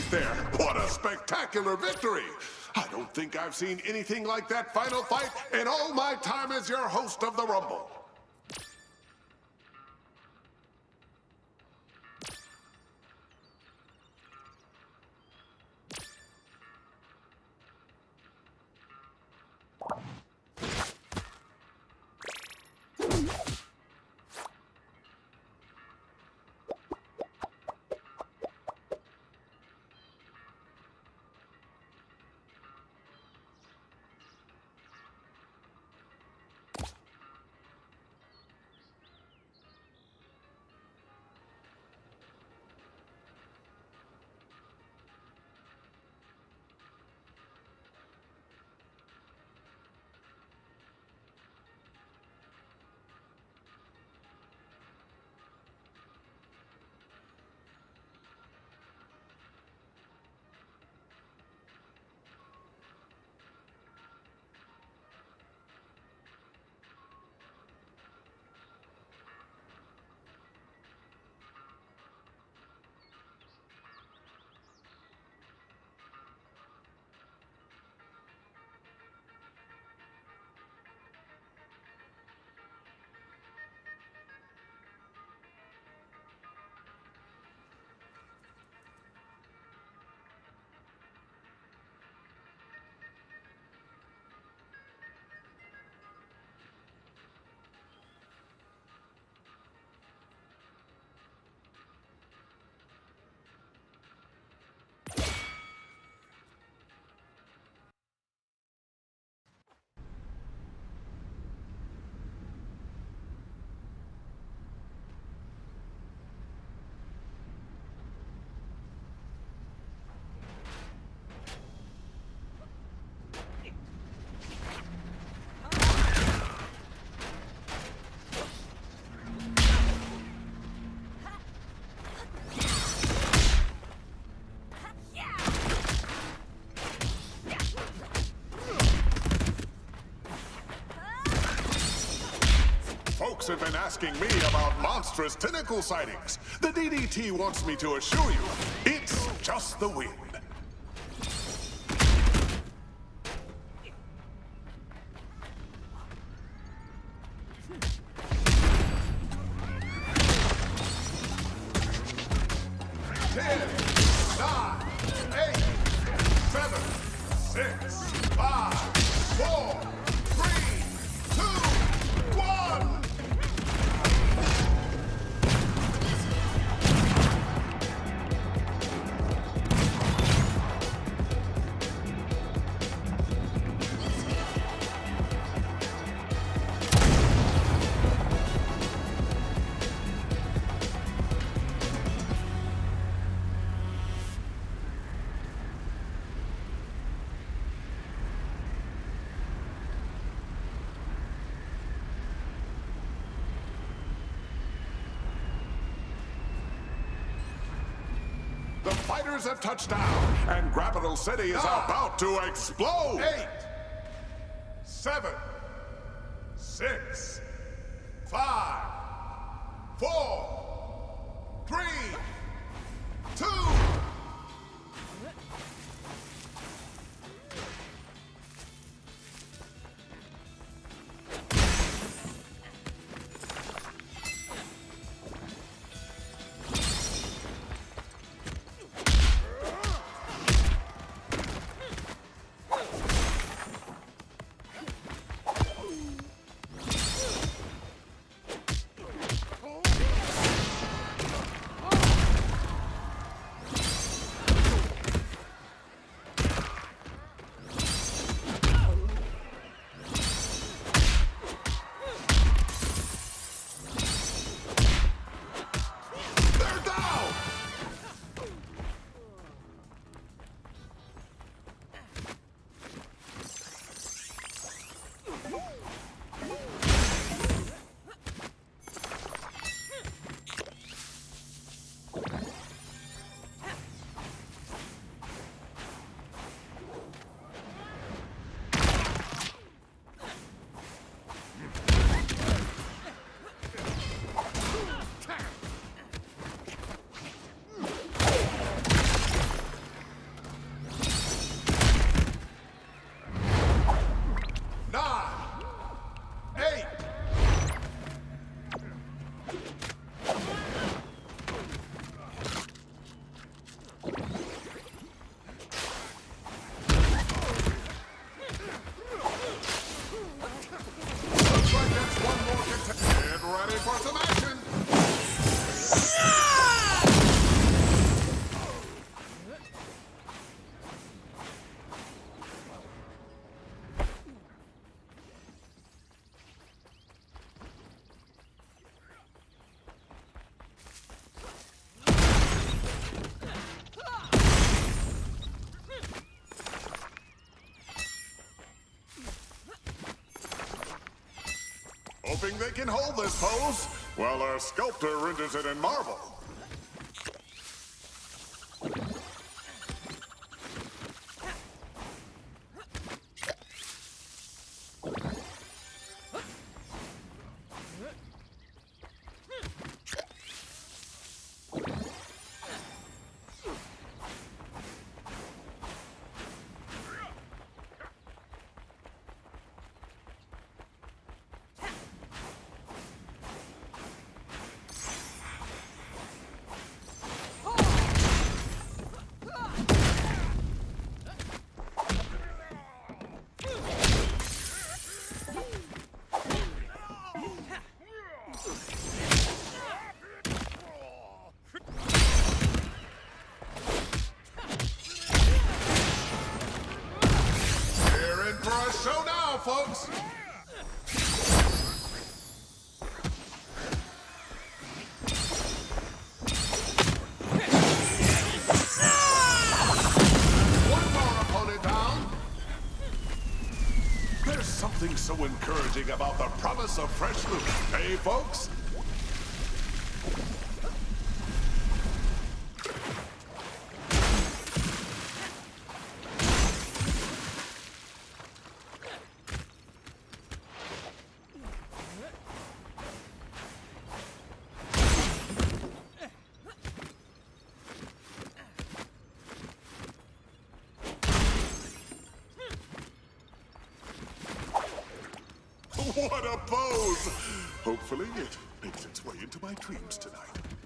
defeat there. What a spectacular victory! I don't think I've seen anything like that final fight in all my time as your host of the Rumble. Folks have been asking me about monstrous tentacle sightings. The DDT wants me to assure you, it's just the wind. The fighters have touched down, and Grappital City is about to explode! 8, 7, 6, 5, 4, 3, 2... hoping they can hold this pose while our sculptor renders it in marble. So now, folks. One more opponent down. There's something so encouraging about the promise of fresh loot, hey, folks? What a pose! Hopefully it makes its way into my dreams tonight.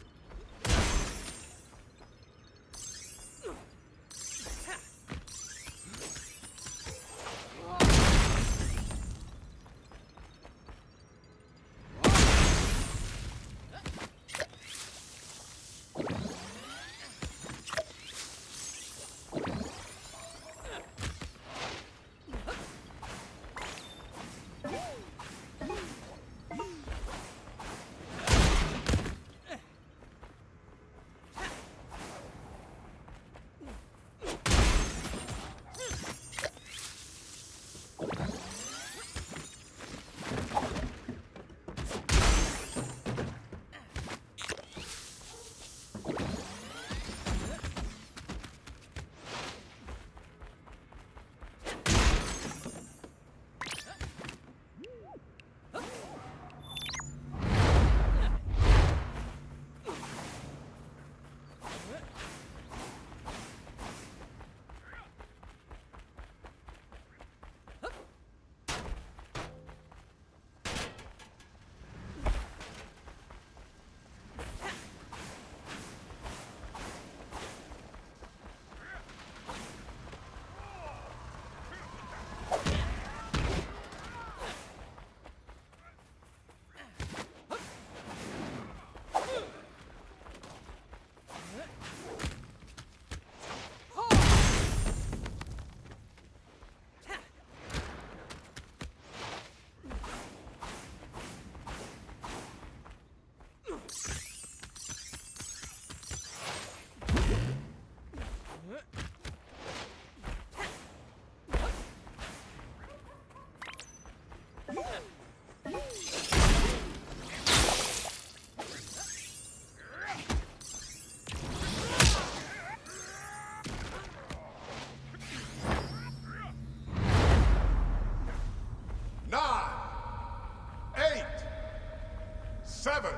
Seven,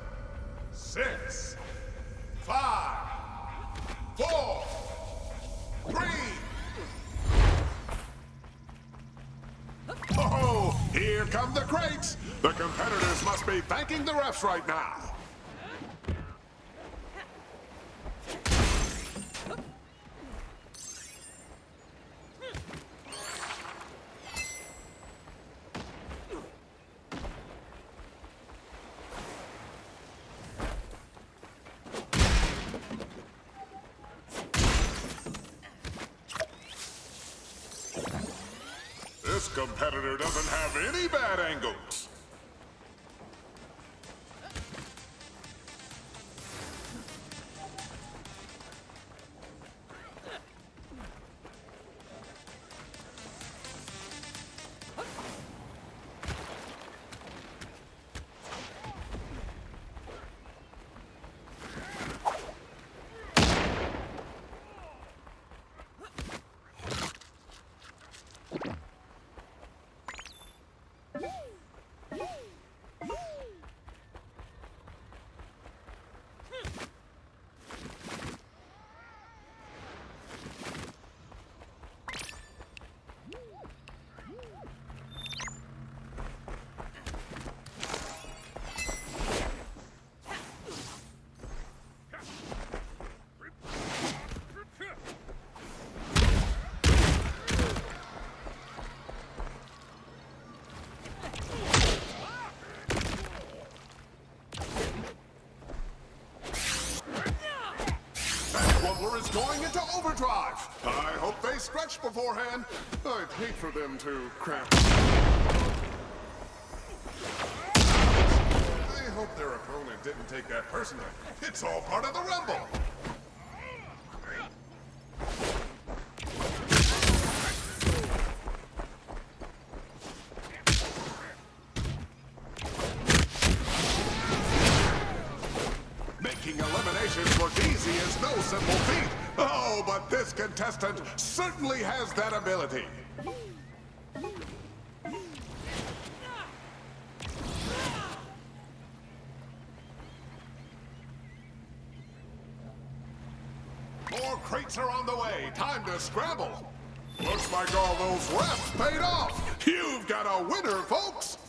6, 5, 4, 3. Oh, here come the crates. The competitors must be thanking the refs right now. This competitor doesn't have any bad angles. going into overdrive. I hope they stretch beforehand. I'd hate for them to cramp. I hope their opponent didn't take that personally. It's all part of the rumble. Making eliminations look easy is no simple feat. Oh, but this contestant certainly has that ability. More crates are on the way. Time to scramble. Looks like all those reps paid off. You've got a winner, folks.